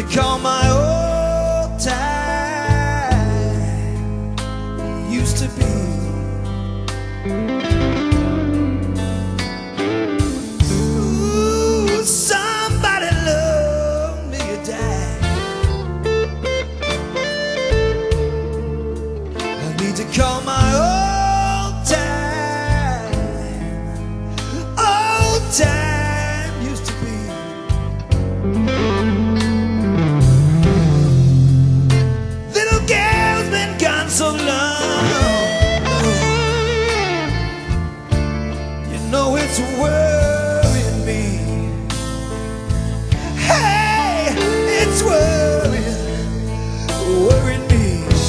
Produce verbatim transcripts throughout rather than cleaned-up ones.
recall my old time used to be. Ooh, somebody loved me or died. I need to call my old time, old time used to be. Little girl's been gone so long, you know it's worrying me. Hey, it's worrying, worrying me.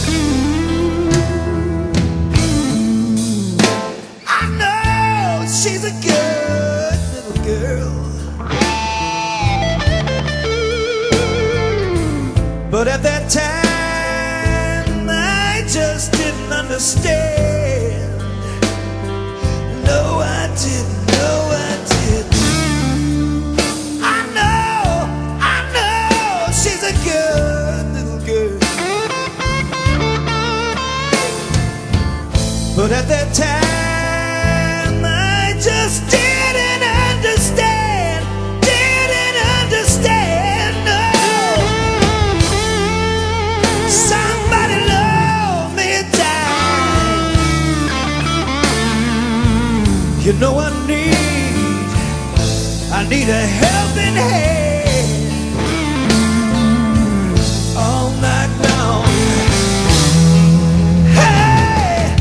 I know she's a good little girl, but at that time I just didn't understand. No, I didn't, no, I didn't. I know, I know she's a good little girl, but at that time I just didn't understand, didn't understand, no. Somebody love me or die. You know I need, I need a helping hand all night long. Hey,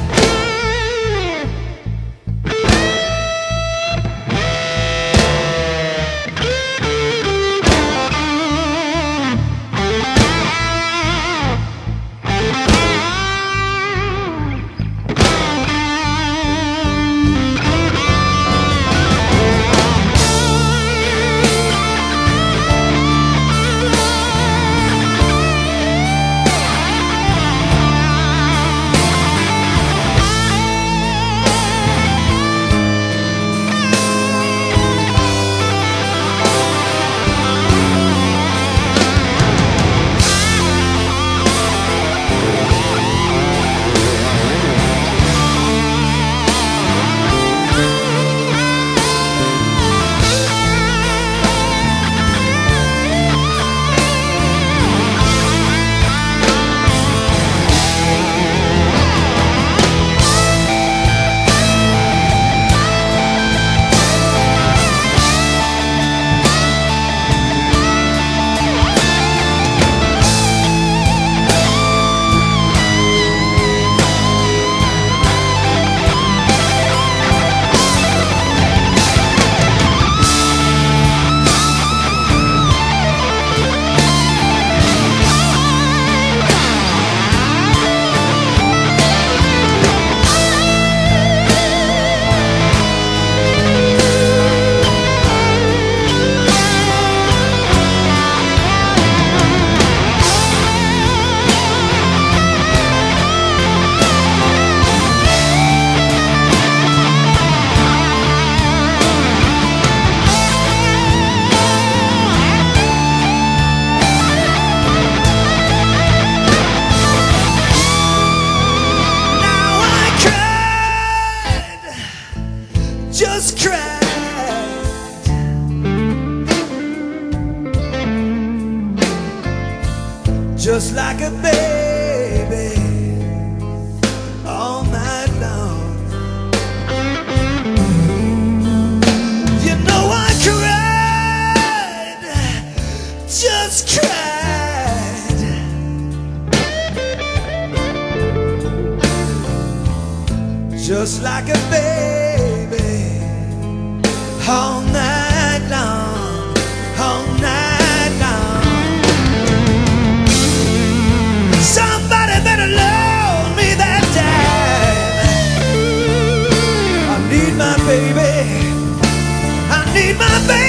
just cried, just like a baby all night long. You know I cried, just cried, just like a baby all night long, all night long. Somebody better loan me that time. I need my baby, I need my baby.